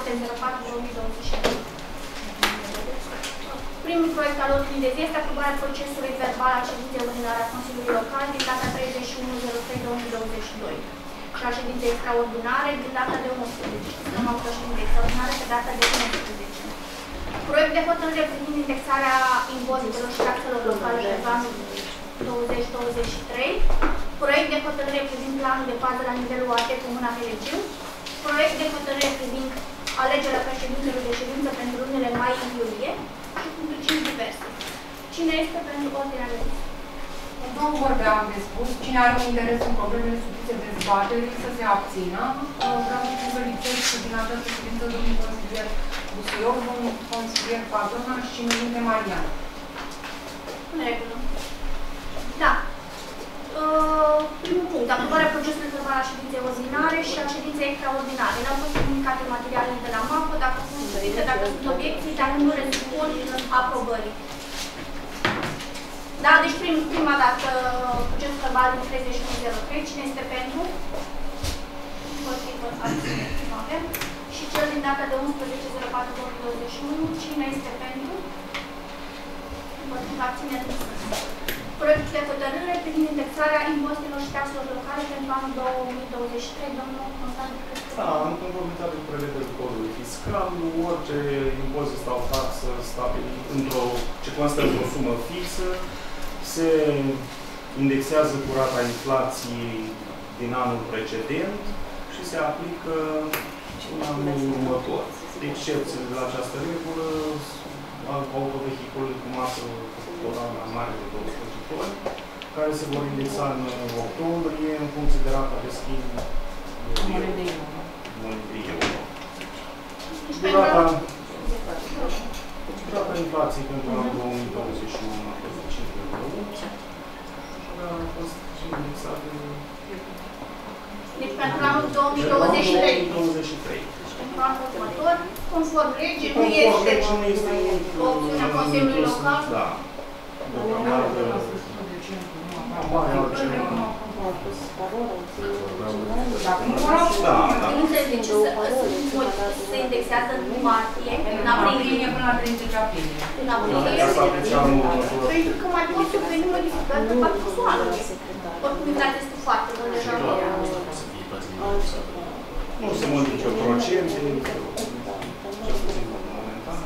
0704-2022. Primul proiect al ordinii de zi este aprobarea procesului verbal al ședinței ordinare a Consiliului Local din data 31/03/2022 și a ședinței extraordinare din data de 11. Am avut o ședință extraordinară pe data de 11. Proiect de hotărâre privind indexarea impozitelor și taxelor locale pentru anul 2023. Proiect de hotărâre privind planul de fază la nivelul AT Comuna Helegiu. Proiect de hotărâre privind alegerea președintelui de ședință pentru lunile mai-iulie și punctul 5 diverse. Cine este pentru ordinea de zi? Nu vorbeam de spus. Cine are un interes în problemele supuse dezbaterii să se abțină. Vreau să vă lipsesc din această ședință domnul consilier Busuiov, domnul consilier Padona și Mărinte Marian. În regulă. Da. Primul punct, aprobarea procesului verbal a ședinței ordinare și a ședinței extraordinare. Le-au fost comunicate materialele de la MAPO, dacă sunt obiecții, dacă nu răspund aprobării. Da, deci prima dată procesul verbal din 31/03, cine este pentru? Împotrivă, abținere. Și cel din data de 11/04/2021, cine este pentru? Împotrivă, abținere. Proiectul de hotărâre privind indexarea impozitelor și taxelor locale pentru anul 2023, domnul Constantin Crescu. Da, în conformitate cu prevederile codului fiscal, orice impozit sau taxă ce constă într-o sumă fixă, se indexează cu rata inflației din anul precedent și se aplică în anul următor. Excepție de la această regulă, autovehicule cu masă totală mare de 12 toni, care se vor indexa în octombrie în funcție de rata de schimb monedei euro. Durata inflației pentru anul 2021 a fost 5,8 și a fost indexată deci pentru anul 2023. Pentru anul următor, conform legii, nu este o opțiune a Consiliului Local. Da. Se indexează în martie, în aprilie, până la 30 aprilie. În aprilie. Pentru că mai pot să veni modificări pe parcursul anului. Oportunitatea este foarte bună deja. Nu se modifică procente, cel puțin momentan.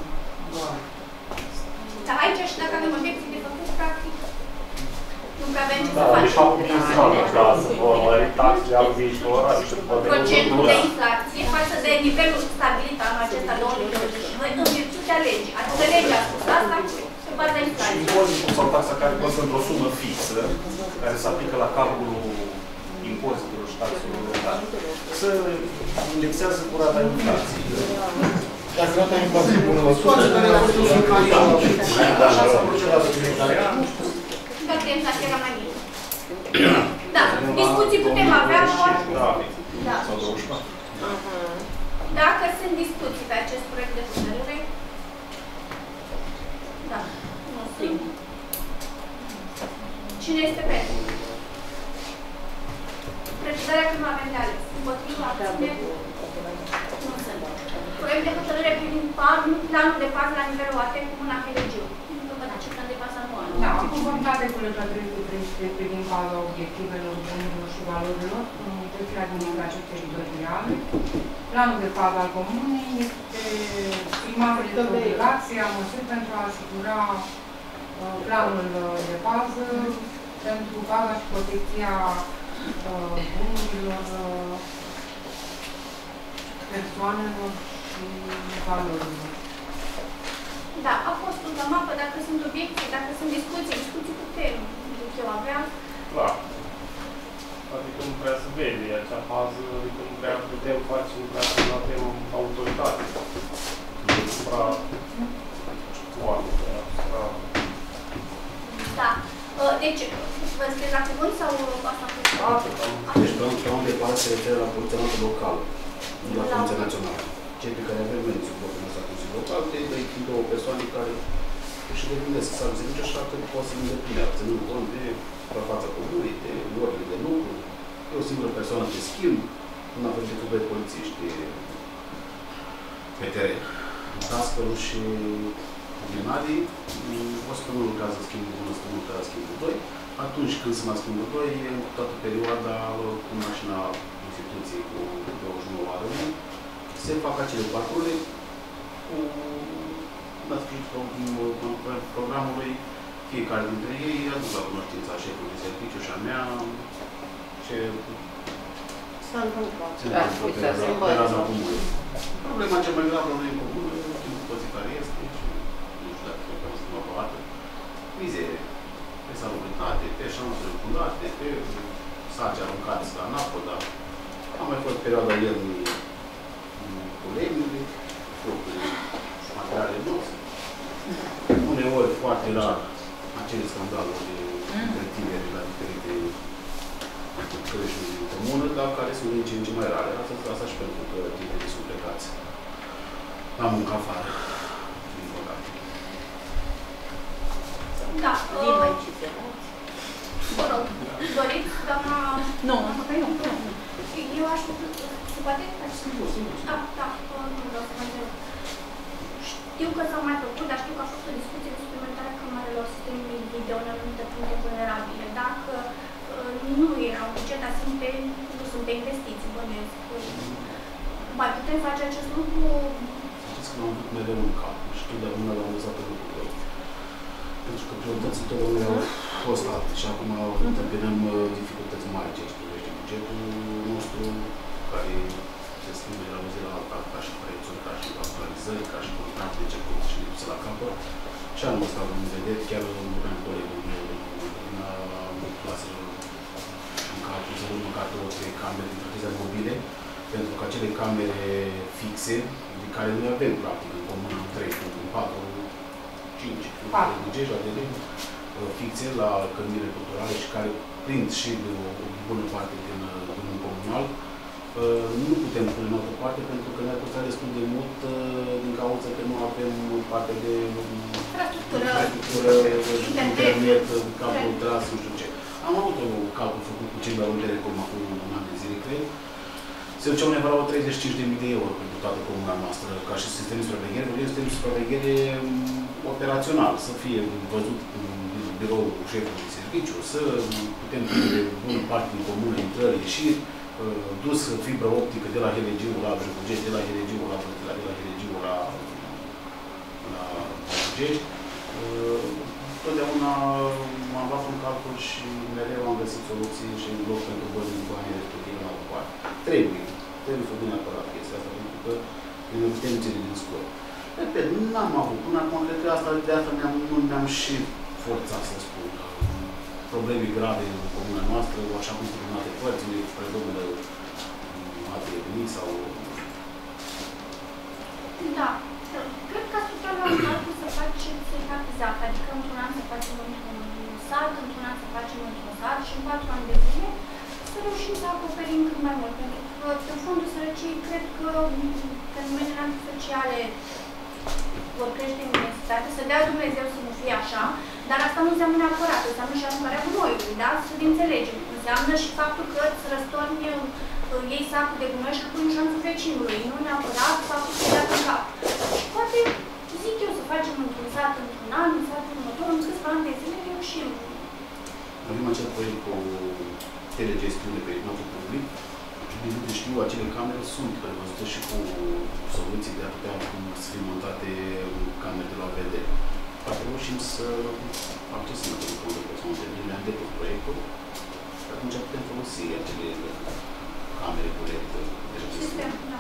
Dar aici și dacă avem obiecții de făcut, practic, nu prea avem ce să facem. Da, deci ca să vor mări taxele al viitor, procentul de inflație față de nivelul stabilit anul acesta 2022 în virtutea legii. Adică legea a spus asta pe baza inflației. Impozitul sau taxa care constă într-o sumă fixă, care se aplică la calculul impozitelor și taxelor locale, se indexează cu rata inflației. Dacă rata inflației bună la toate care au fost așa s-a procedat în fiecare an. Dacă inflația era mai mică. Da, discuții putem avea. Da. Sau 24. Dacă sunt discuții pe acest proiect de hotărâre, da, nu sunt. Cine este pentru? Precizarea că nu avem de ales. Împotriva, abține? Nu sunt. Proiect de hotărâre privind planul de fază la nivelul AT Comuna Helegiu. Ce plan de fază anual? Da, în conformitate cu legea 313 privind baza obiectivelor, bunurilor și valorilor în trecerea administrației teritoriale, planul de fază al comunei este primarul de obligație a măsuri pentru a asigura planul de fază pentru baza și protecția bunurilor, persoanelor și valorilor. Da, a fost la mapă, dacă sunt obiecții, dacă sunt discuții putem, eu avea. Clar. Adică nu prea să vede acea fază, adică nu prea putem face, nu prea să nu avem autoritate. Asupra oamenilor, asupra... Da. Deci, vă scrieți la cuvânt sau asta? Deci, planul de bază se referă la poliția noastră locală, nu la poliția națională. Cei pe care avem venit sub blocul ăsta Consiliul Local, de două persoane care își devinesc serviciu așa că poate să îndeplinească, ținând cont de fața comunei, de orele de lucru, e o singură persoană de schimb, nu avem decât doi polițiști pe teren. Dascălul și Grenadii, o săptămână lucrează schimbul 1, o săptămână lucrează schimbul 2. Atunci când se mai schimbul 2, toată perioada cu mașina instituției cu 29 ore, se fac acele parcururi cu la sfârșitul programului. Fiecare dintre ei aduc la cunoștința șefului de serviciu și a mea ce se întâmplă pe perioada comunei. Problema cea mai gravă la noi în comună, timpul pății care este și nu știu dacă e o să mă poate. Mizerie, pe salubritate, pe șansuri fundate, pe saci aruncați la napă, dar am mai fost perioada iernii cu lemnului, fructuri și materiale noastre. Uneori foarte rar acele scandaluri de tineri la diferite creșuri din comună, dar care sunt din ce în ce mai rare. Asta și pentru că tinerii sunt plecați la muncă afară, din păcate. Da. Vă rog, doriți, doamna... Nu. Eu aș se poate? Da, nu vreau să mă întreb. Știu că s-au mai făcut, dar știu că a fost o discuție cu suplimentarea camerelor sistemului video în anumite puncte vulnerabile. Dacă nu erau bugetate, nu sunt pe investiții, bănuiesc. Mai putem face acest lucru? Știți că l-am avut mereu în cap și totdeauna l-am lăsat pe lucrul rău. Pentru că prioritățile totdeauna au fost alte și acum întâmpinăm dificultăți mari ce privește bugetul nostru, care se schimbă de la o zi la alta, ca și prețuri, ca și actualizări, ca și contracte ce pot și duse la capăt. Și anul ăsta vom vedea, chiar vorbeam cu colegul meu din clasele în calcul să luăm măcar 2-3 camere din proteza mobile, pentru că acele camere fixe, de care noi avem practic în comună 3, în 4, 5, bugești la DD, fixe la clădirile culturale și care prind și o bună parte din comunal, nu putem pune în altă parte pentru că ne-ar costa destul de mult din cauza că nu avem parte de infrastructură, internet, cablu tras, nu știu ce. Am avut un calcul făcut cu cei de la Telecom acum un an de zile, cred. Se duceau undeva la 35.000 de euro pentru toată comuna noastră, ca și sistem de supraveghere. Vorbim de sistem de supraveghere operațional, să fie văzut în biroul șefului de serviciu, să putem prinde bună parte din comună, intrări, ieșiri, dus fibră optică de la Helegiu la Bugești, de la Helegiu la Helegiu la Bugești. Totdeauna m-am luat un calcul și mereu am găsit soluții și în loc pentru banii respectiv în altă parte. Trebuie făcut neapărat chestia asta, pentru că ne putem ține din scor. Repet, n-am avut până acum, cred că de asta ne-am și forțat să spun. Probleme grave în comuna noastră, așa cum sunt alte părțile, predomnă alte etnii sau... Da. Cred că ați putea lua în calcul să faceți etapizat, adică într-un an să facem într-un sat, într-un an să facem într-un sat și în 4 ani de zile să reușim să acoperim cât mai mult. Pentru că pe fondul sărăciei cred că fenomenele antisociale vor crește în intensitate, să dea Dumnezeu să nu fie așa, dar asta nu înseamnă neapărat, înseamnă și aruncarea gunoiului, da? Să înțelegem. Înseamnă și faptul că îți răstorni iei sacul de gunoi și îl pui în șanțul vecinului, nu neapărat faptul că îi în cap. Și poate, zic eu, să facem într-un sat, într-un an, în satul următor, în câțiva ani de zile, reușim. Avem acel proiect cu telegestiune pe notul public și din câte știu, acele camere sunt prevăzute și cu soluții de a putea să fie montate camere de la vedere. Poate reușim să accesăm acele camere pe persoane de ne-am depus proiectul și atunci putem folosi acele camere cu LED de Sistem, da.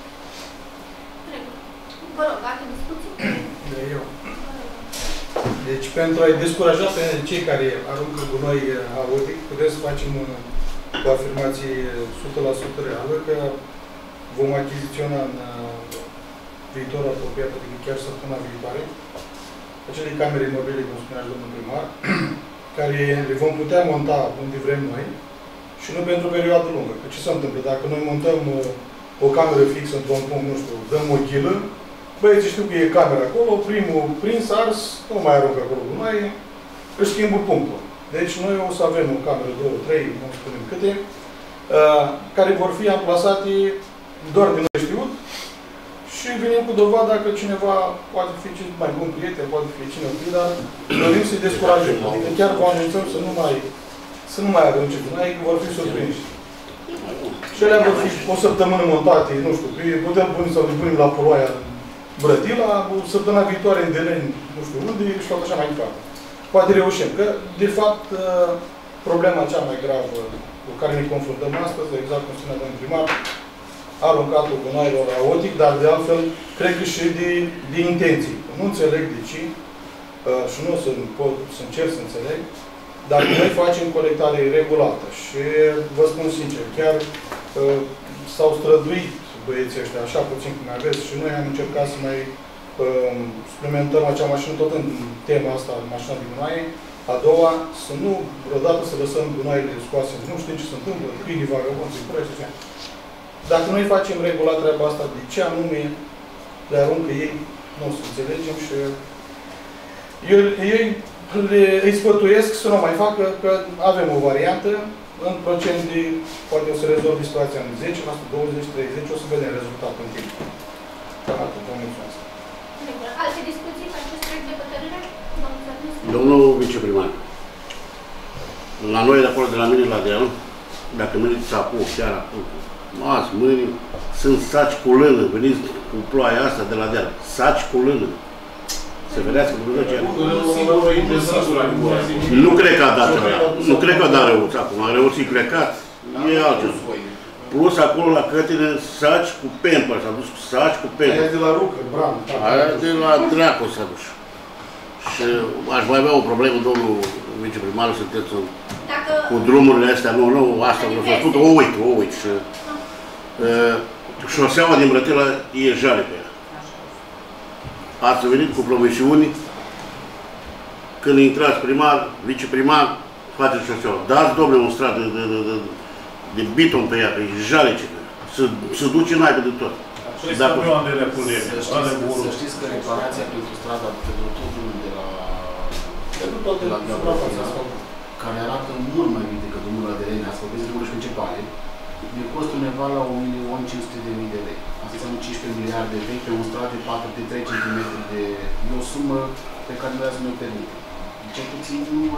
Vă rog, alte discuții? Eu. Deci, pentru a-i descuraja pe cei care aruncă gunoi haotic, putem să facem o afirmație 100% reală că vom achiziționa în viitorul apropiat, adică chiar săptămâna viitoare, acele camere mobile, cum spunea domnul primar, care le vom putea monta unde vrem noi și nu pentru o perioadă lungă. Că ce se întâmplă? Dacă noi montăm o cameră fixă într-un punct, nu știu, dăm o ghilă, băieții știu că e camera acolo, primul prins, ars, nu mai aruncă acolo cu noi, își schimbă punctul. Deci noi o să avem o cameră, 2, 3, nu spunem câte, care vor fi amplasate doar din știut și venim cu dovada că cineva poate fi mai bun prieten, poate fi cine o fi, dar dorim să-i descurajăm. Adică chiar vă anunțăm să nu mai avem ce gunoi, că vor fi surprinși. Și alea vor fi o săptămână montate, nu știu, putem pune sau le punem la Poloaia Brătila, o săptămâna viitoare în Deleni, nu știu unde, și tot așa mai departe. Poate reușim, că, de fapt, problema cea mai gravă cu care ne confruntăm astăzi, exact cum spunea domnul primar, aruncatul gunoaielor aotic, dar de altfel, cred că și de intenții. Nu înțeleg de ce, și nu o să încerc să înțeleg, dar noi facem colectare regulată și vă spun sincer, chiar s-au străduit băieții ăștia, așa puțin cum aveți, și noi am încercat să mai suplimentăm acea mașină, tot în tema asta, mașina de gunoaie. A doua, să nu, vreodată să lăsăm gunoaiele scoase, nu știm ce se întâmplă, câinii vagabonzi, se curăță, așa. Dacă noi facem regulat treaba asta, de ce anume le aruncă ei, nu o să înțelegem și ei îi sfătuiesc să nu mai facă, că avem o variantă, în procent de, poate o să rezolvi situația în 10%, 20%, 30%, o să vedem rezultatul în timp. Cam atât, vă mulțumesc. Alte discuții pe acest proiect de hotărâre? Domnul viceprimar, la noi de acolo, de la mine la deal, dacă mergeți acum, chiar acum, azi, mâine, sunt saci cu lână, veniți cu ploaia asta de la deal, saci cu lână. Să vedeați că nu cred că a dat rău. Nu cred că a dat răuț acum. A răuțit plecat, e altceva. Plus acolo la Cătine saci cu pempă, s-a dus cu saci cu pempă. Aia de la Rucă, Bran. Aia de la Dracu s-a dus. Și aș mai avea o problemă, domnul viceprimar, sunteți cu drumurile astea, nu, asta vreau să spun, o uit. Și șoseaua din Brătila e jale pe ea. Ați venit cu promisiuni, când intrați primar, viceprimar, faceți șoseaua. Dați, domnule, un strat de biton pe ea, că e jalece. Se duce naibă de tot. Să știți că reparația pentru strada, pentru totul de la care arată mult mai bine decât drumul de lei, ați vorbit de drumuri principale, ne costă undeva la 1.500.000 de lei. Asta înseamnă 15 miliarde de lei pe un strat de 4 de 3 cm de... E o sumă pe care nu să ne permite. Cel puțin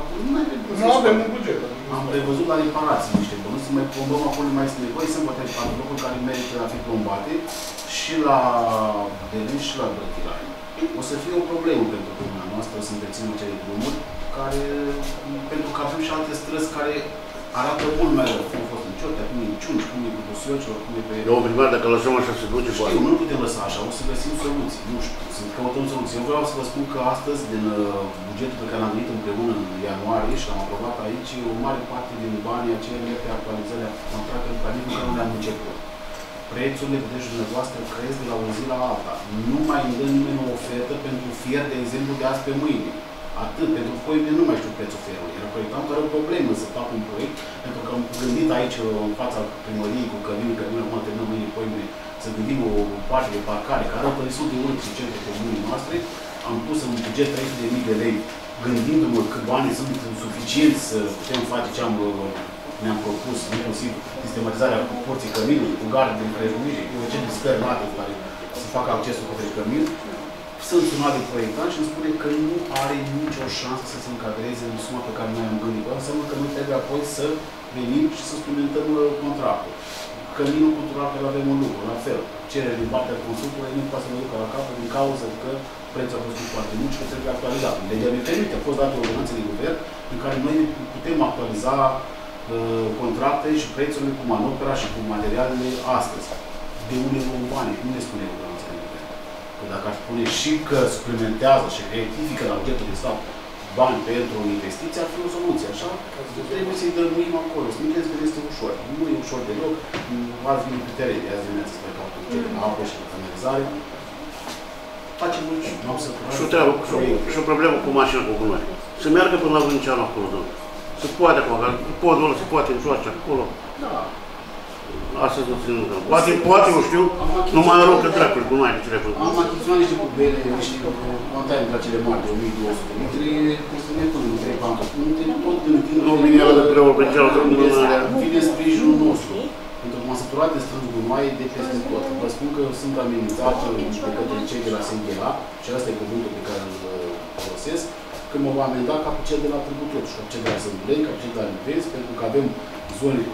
nu avem un buget. Am prevăzut la reparații niște bănuți, să mai plombăm acolo mai este nevoie, sunt poate 4 locuri care merită a fi plombate și la Deleni și la Brătila. O să fie o problemă pentru drumul noastră, să întreținem acele drumuri, care, pentru că avem și alte străzi care arată mult mai rău. Cum a fost în Ciotea, cum e în Ciunci, cum e cu Busiocilor, cum e pe... Domnul primar, dacă lăsăm așa se duce, poate. Știu, nu putem lăsa așa, o să găsim soluții. Nu știu, să căutăm soluții. Eu vreau să vă spun că astăzi, din bugetul pe care l-am venit împreună în ianuarie și l-am aprobat aici, o mare parte din banii aceia merg pe actualizarea contractelor care nici măcar nu le-am început. Prețurile, vedeți dumneavoastră, cresc de la o zi la alta. Nu mai îmi dă nimeni o ofertă pentru fier, de exemplu, de azi pe mâine. Atât, pentru foime nu mai știu prețul fierului. Era proiectant care o problemă să fac un proiect, pentru că am gândit aici, în fața primăriei, cu căminul, acum terminăm mâine, foime, să gândim o parte de parcare, care arată destul de mult în centrul comunii noastre. Am pus în buget 300.000 de lei, gândindu-mă că banii sunt suficienți să putem face ce ne-am propus, inclusiv sistematizarea cu porții căminului, cu garde de împrejurire, cu rețete spernate care să facă accesul către cămin. Sunt sunat de proiectant și îmi spune că nu are nicio șansă să se încadreze în suma pe care noi am gândit. Înseamnă că noi trebuie apoi să venim și să suplimentăm contractul. Căminul cultural care avem un lucru, la fel. Cerere din partea constructorului nu poate să ne ducă la capăt din cauza că prețul a fost foarte mult și că trebuie actualizat. Legea ne permite, a fost dată o ordonanță de guvern în care noi putem actualiza contracte și prețurile cu manopera și cu materialele astăzi. De unde vom banii? Nu ne spune ordonanța de guvern. Că dacă ar spune și că suplimentează și că rectifică la bugetul de stat bani pentru o investiție, ar fi o soluție, așa? Trebuie să-i dăruim acolo. Să nu credeți că este ușor. Nu e ușor deloc. Azi vin pe teren, de azi dimineața spre că bugetul de apă și de canalizare. Facem mult și n-am să și o problemă cu mașina cu gunoi. Să meargă până la Vânceanu acolo, domnule. Se poate acolo, podul ăla se poate întoarce acolo. Da. Astăzi nu țin lucrăm. Poate, eu știu, nu mai aruncă dracul cu mai ce le-ai făcut. Am achiziționat niște cubele, niște containe de acele mari de 1200 litri, construim până în 3-4 puncte, tot gândind... Nu vine ăla de preau pe cealaltă. Vine sprijinul nostru. Pentru că m-am săturat de strâns gunoaie de peste tot. Vă spun că sunt amenințat de către cei de la SGLA, și asta e cuvântul pe care îl folosesc, că mă va amenda ca pe cel de la Târgu Tăuș, ca pe cel de la Sâmbuleni, ca pe cel de la Livezi, pentru că avem zone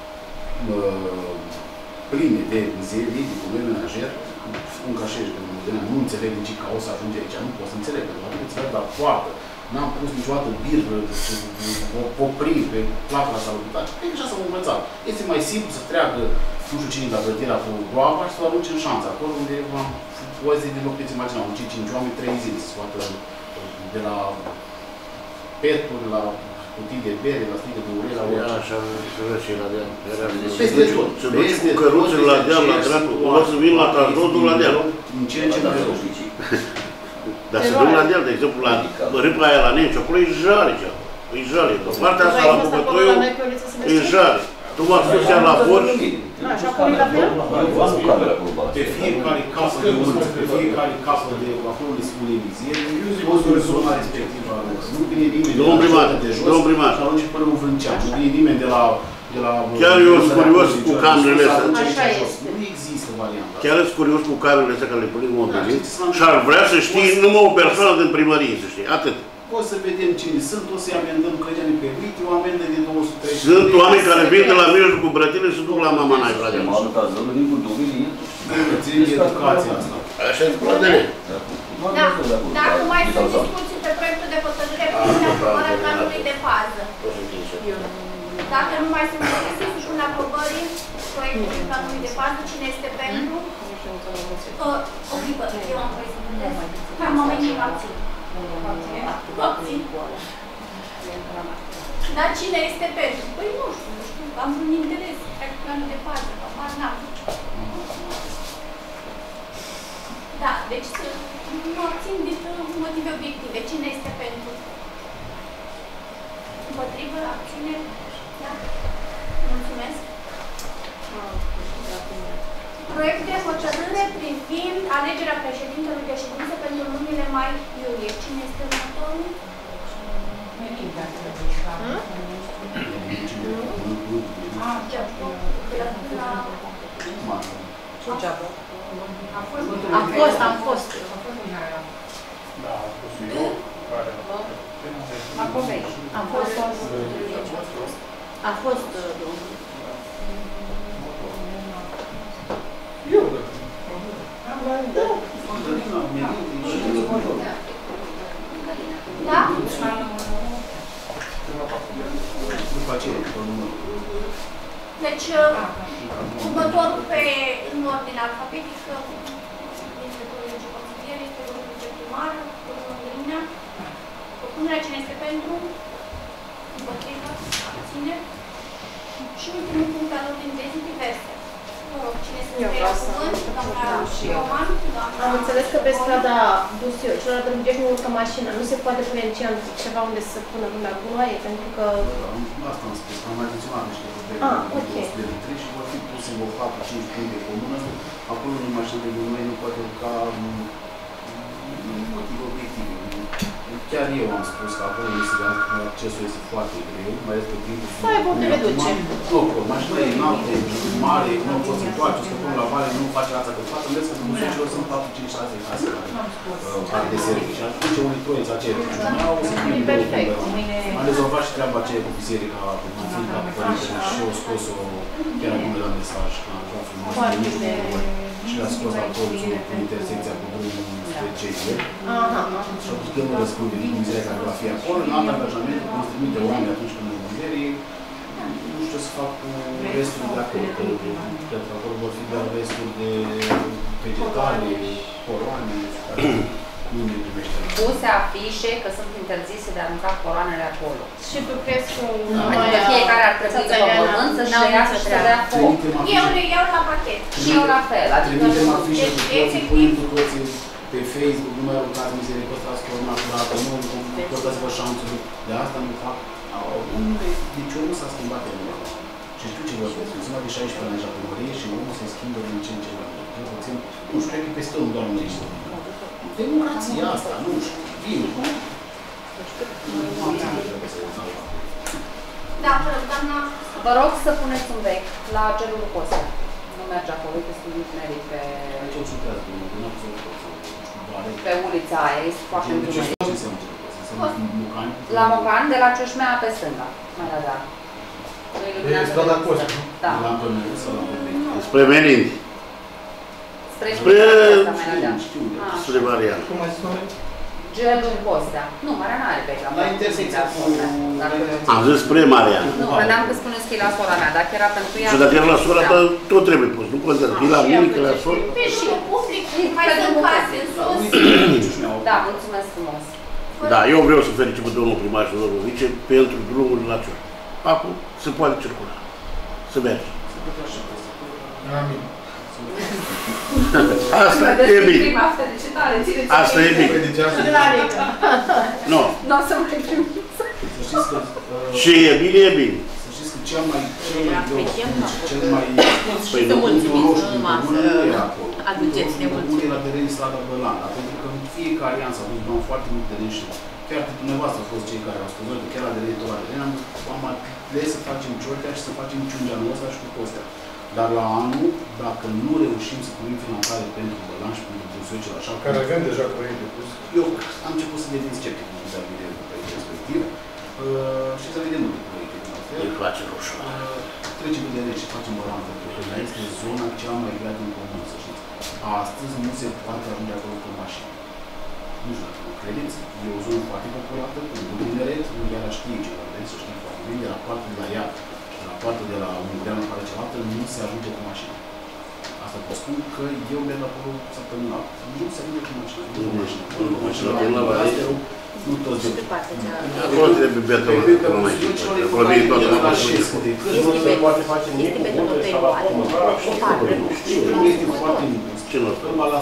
pline de mizerii, de gunoi menajer. Spun ca și aici, că nu înțeleg nici ca o să ajunge aici, nu pot să înțeleg, pentru că nu înțeleg la poartă. N-am pus niciodată biră, poprii pe placa la salubritate. E așa s-am învățat. Este mai simplu să treacă, nu știu cine, la grădirea cu groapa și să o arunce în șanță. Acolo unde am o zi de loc, puteți imagina, un 5 oameni, 3 zile, să scoată de la peturi, la cutii de bere, la sticlă de ulei, la orice. Așa, să vezi și la deal. Peste tot. Se duce cu căruțele la deal, la dreptul. O să vin la transrodul la deal. În ce mai rău. Dar să duc la deal, de exemplu, la râpa aia la Nemci, acolo e jale, e jale. Partea asta la Bucătoiu e jale. Tu m-ați spus chiar la Forș. Și acolo e la fel? Pe fiecare casă de urță, pe fiecare casă de acolo le spune Elizie, toți în zona respectivă. Nu vine nimeni de jos, și arunce până în Vâncean. Nu vine nimeni de la... Chiar eu sunt curios cu camerele astea. Nu există varianta. Chiar sunt curios cu camerele astea care le punem mobilii și ar vrea să știi numai o persoană din primărie, să știi, atât. O să vedem cine sunt, o să-i amendăm că ne permite, o amendă de 230. Sunt oameni care vin de la mijlocul Brătilei și se duc la Mama Nai, frate. Ține de educația asta. Așa e cu ADN. Da, dacă mai sunt discuții pe proiectul de hotărâre privind aprobarea planului de fază. Dacă nu mai sunt discuții, supun aprobării proiectului planului de fază, cine este pentru? O clipă, eu am vrut să vedeți. Ca momentul abțin. Abțin. Dar cine este pentru? Păi nu știu, am un interes. Planul de fază, apar n-am. Da, deci nu abțin din motive obiective. Cine este pentru? Împotrivă, abține? Da? Mulțumesc. Proiect de hotărâre privind alegerea președintelui de ședință pentru lunile mai-iulie. Cine este următorul? Am fost. A fost. Eu, da? Deci, următorul în ordine alfabetică este colegii consilieri, este domnul viceprimar, domnul Grinea. Propunerea cine este pentru? Împotrivă? Abține? Și ultimul punct al ordinii de zi, diverse. Vă rog, cine se scrie la cuvânt? Doamna Roman? Am înțeles că pe strada celor Drăgugești nu urcă mașină. Nu se poate pune în centru ceva unde să pună lumea gunoaie, pentru că... Asta am spus, am adiționat niște probleme și vor fi puse în 4-5 puncte comune. Acolo în mașină de gunoaie nu poate urca motive obiective. Chiar eu am spus că acolo accesul este foarte greu, mai ales pe timpul... Să aibă unde reduce. Nu, mașina e înaltă, e mare, nu poți să întoarce, să până la vale, nu face asta de față, înveți că muzeilor sunt 4, 5, 6 case care de servici. Și atunci unii troiți aceia funcționau, o să fie perfect. Am rezolvat și treaba aceea cu biserica, cu fiica, cu părintele și eu scos-o chiar acum de la mesaj, că am luat frumos și le-a scos la colțul cu intersecția cu drumul spre CG. Și atunci că nu răspunde din mizeria care va fi acolo, în alt angajament, cum îți trimite oameni atunci când în mizerie, nu știu să fac cu restul de acolo, pentru că acolo vor fi doar resturi de vegetale, coroane, care nu ne primește. Puse afișe că sunt interzise de a arunca coroanele acolo. Și tu crezi că adică fiecare ar trebui după pământ să-și reiasă și să dea foc. Eu le iau la pachet. Și eu la fel. Trimitem afișe cu toții, punem cu toții pe Facebook, nu mai aruncați mizerie, păstrați corona curată, nu păstrați-vă șanțuri. De asta nu fac. Deci omul s-a schimbat enorm. Și știu ce vorbesc. Sunt mai de 16 ani la primărie și omul se schimbă din ce în ce mai mult. Eu puțin, nu știu, cred că peste un doar unde ești. Democrația asta, nu știu, vine. Da, vă rog, doamna. Vă rog să puneți un bec la gelul Costa. Nu merge acolo, este studiul merit pe... Pe ulița aia, este foarte întumerit. La Mocan, de la Cioșmea pe stânga, mai la dar. Este la Costa, nu? Da. Spre Melindi. Spre Marian. Cum ai zis, numele? Gelul Costa. Nu, Marian are bec la intersecția cu... Am zis spre Marian. Nu, credeam că spuneți că e la sora mea, dacă era pentru ea... Și dacă era la sora ta, tot trebuie pus. Nu contează. E la mine, că la sora. Pe și public, mai sunt case în sus. Da, mulțumesc frumos. Da, eu vreau să felicit pe domnul primar și domnul vice pentru drumul la Cior. Acum se poate circula. Să merge. Amin. Asta e bine. Asta e bine. Nu. Nu o să mai primiți. Și e bine, e bine. Să știți că cel mai punctul roșu din comună nu era acolo. Aduceți-ne mulțumesc. La teren strada Bălana, pentru că în fiecare an s-a dus foarte mult teren și chiar dumneavoastră au fost cei care au spus, că chiar la teren am ales să facem Ciortea și să facem Ciungeanul ăsta și cu Costea. Dar la anul, dacă nu reușim să primim finanțare pentru Bălan și pentru Busuioce la 7, care avem deja proiecte pus. Eu am început să devin sceptic în vis-a-vis de proiecte respective și să vedem multe proiecte din astea. Îi face roșu. Trecem de lege și facem Bălan, pentru că ea este zona cea mai grea din comună, să știți. Astăzi nu se poate ajunge acolo cu mașini. Nu știu dacă nu credeți, e o zonă foarte populată, cu un tineret, unde ea știe ce vorbesc, să știe foarte bine, de la partea de la ea, de la partea de la Ungureanu în care cealaltă, nu se ajunge cu mașini. Asta vă spun că eu merg acolo săptămânal. Nu se ajunge cu mașini. Nu cu mașini. Nu cu mașini. Nu toți de... Acolo trebuie beton. Acolo vine toată la mașini. Nu se poate face nimic cu multe și la Nu este foarte mult. Ce nu?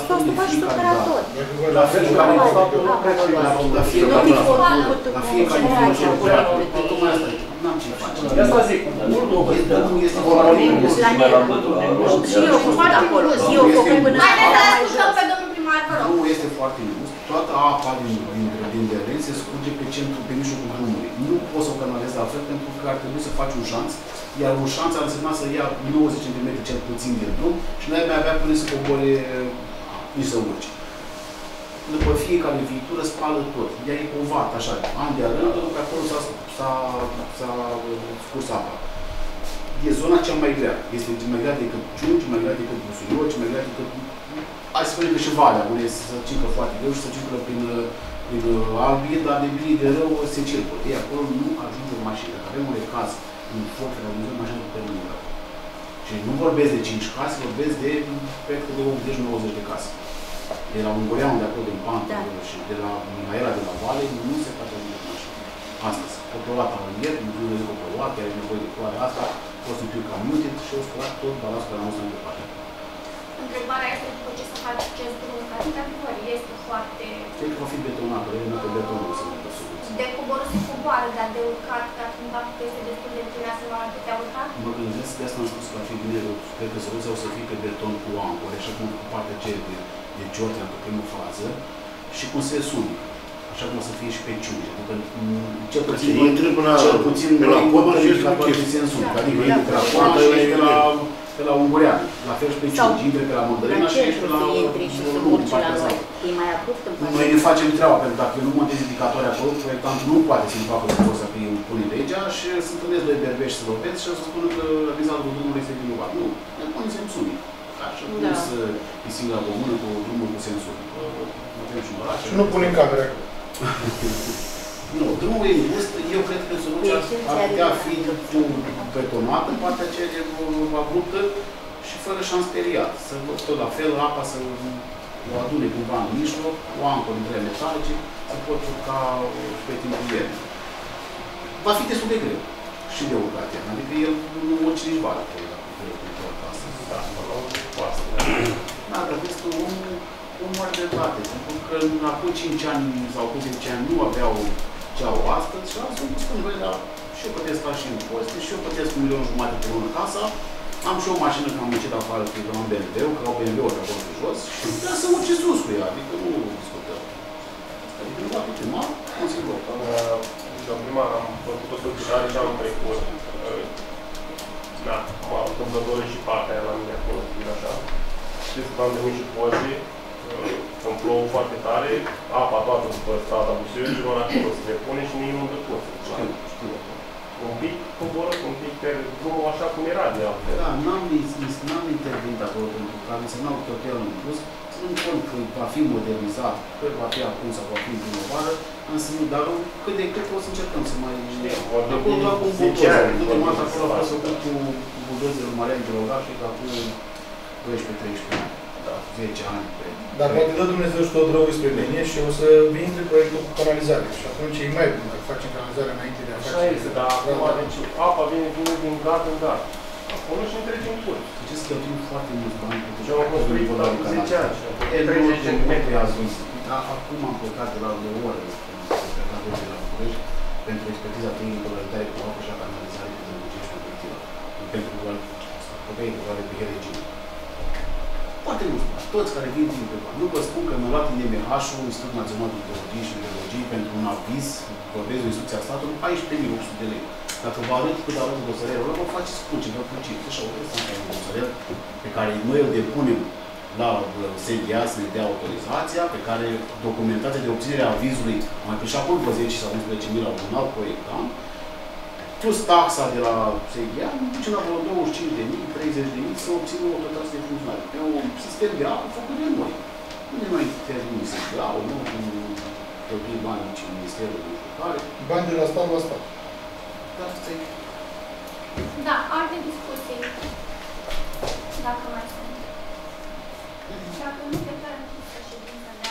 La fiecare la fiecare tocmai asta e. N-am ce face. Asta zic. Nu este foarte mult. Și eu am fost acolo. Eu am făcut până Haideți să ascultăm pe domnul primar, vă rog. Nu este foarte mult. Toată apa din teren se scurge pe centru, pe mijlocul drumului. Nu poți să o canalizezi altfel pentru că ar trebui să faci un șanț, iar un șanț ar însemna să ia 90 cm cel puțin din drum și n-ai mai avea până să cobore nici să urci. După fiecare viitură spală tot. Ea e covat, așa, an de rând, pe acolo s-a scurs apa. E zona cea mai grea. Este mai grea decât Ciungi, mai grea decât Busuioci, mai grea decât... Hai să spunem că și Valea, unde se circulă foarte greu și se circulă prin Albie, dar de bine de rău se circulă. Ei, acolo nu ajunge o mașină. Dacă avem un recaz în foc, care ajunge o mașină pe termină. Și nu vorbesc de 5 case, vorbesc de, cred că de 80-90 de case. De la Ungureanu, de acolo, din Pantă, și de la Mihaela, de la Vale, nu se face nimic mașină. Astăzi, Copăloata în ieri, nu trebuie de Copăloata, are nevoie de floare asta, poți să fiu cam multe și o spălat tot balansul pe la noastră în departe. Întrebarea este după ce să faci acest drum, că într-adevăr este foarte... Cred că va fi betonat, nu pe betonul să mă soluție. De coborât se coboară, dar de urcat, dar cumva că este destul de înclinat să nu ar putea urca? Mă gândesc, de asta am spus că va fi bine, cred că soluția o să fie pe beton cu ancore, așa cum cu partea aceea de Ciortea în primă fază și cu sens unic. Așa cum o să fie și pe Ciungi. Adică cel puțin noi intră la toate sensul. Adică intră la Poartă și pe la Ungureanu. La fel și pe Ciungi. Intră pe la Mădălina și pe la Noi ne facem treaba, pentru că dacă eu nu montez indicatoare acolo, proiectantul nu poate să-mi facă o să pune legea și să întâlnesc doi berbești să lovesc și o să spună că realizarul drumului este vinovat. Nu, ne pune sens unic. Așa cum să e singura comună cu drumul cu sens unic. Și nu punem camere acolo. Nu, drumul e îngust, eu cred că soluția ar putea fi betonată în partea aceea de abruptă și fără șans speriat. Să tot la fel, apa să o adune cumva în mijloc, o ancoră între metalice, să pot urca pe timpul iernii. Va fi destul de greu și de urcat iarna, adică el nu orice nici vale pe astăzi. Da, dar vezi că omul are dreptate, pentru că acum 5 ani sau acum 10 ani nu aveau ce au astăzi și astăzi îmi spun, băi, dar și eu plătesc ca și impozite, și eu plătesc 1,5 milion pe lună casa, am și o mașină că am muncit afară, că am BMW, că au BMW-uri acolo pe jos și putea să urce sus cu ea, adică nu discutăm. Adică nu va fi primar, Consiliul Local. Domnul primar, am făcut o solicitare și am trecut. Da, m-am întâmplător și partea aia la mine acolo, să fie așa. Știți că am trimis și poze, îmi plouă foarte tare, apa toată după strada Busioiului, și doar acolo se depune și ne inundă tot. Știu. Un pic coborât, un pic pe drumul așa cum era de altfel. Da, n-am intervenit acolo pentru că am însemnat cheltuială în plus, ținând cont că va fi modernizat, că va fi acum sau va fi în primăvară, am însemnat, dar cât de cât o să încercăm să mai... Acolo doar cu un buldozer, ultima dată acolo a fost făcut cu buldozerul Marian Gherogaș și că acum 12-13 ani, 10 ani. Dar poate dă Dumnezeu și tot rău spre bine și o să intre proiectul cu canalizare. Și atunci e mai bine dacă facem canalizarea înainte de a face... Așa este, dar acum, deci, apa vine din gard în gard. Acolo și ne trecem curți. Deci să cheltuim foarte mulți bani pentru Și am construit până acum 10 ani. 30 centimetri a zis. Acum am plecat de la o oră, plecat de la București, pentru expertiza tehnică de reglementare cu apă și a canalizare de București obiectivă. Pentru proiectul pe regime. Foarte mulți bani. Toți care vin din Europa. Nu vă spun că mi-a luat în IMH-ul, Institutul Național de Hidrologie și Meteorologie, pentru un aviz, vorbesc de instrucția statului, 14.800 de lei. Dacă vă arăt cât arată dosarelul ăla, vă faceți cruce, vă puncit. Așa, o să un dosarel pe care noi îl depunem la SEGA să ne dea autorizația, pe care documentația de obținere a avizului, mai pe și acolo vă 10 sau 11.000 la un alt proiectant, plus taxa de la SEGA, duce la vreo 25.000, 30.000 să obțină o dotație de funcționare. E un sistem de apă făcut de noi. Nu ne mai termin să iau, nu cheltuim bani nici în Ministerul de Jucare. Bani de la stat la stat. Dar stai. Da, alte discuții. Dacă mai sunt. Dacă nu, declarăm ședința.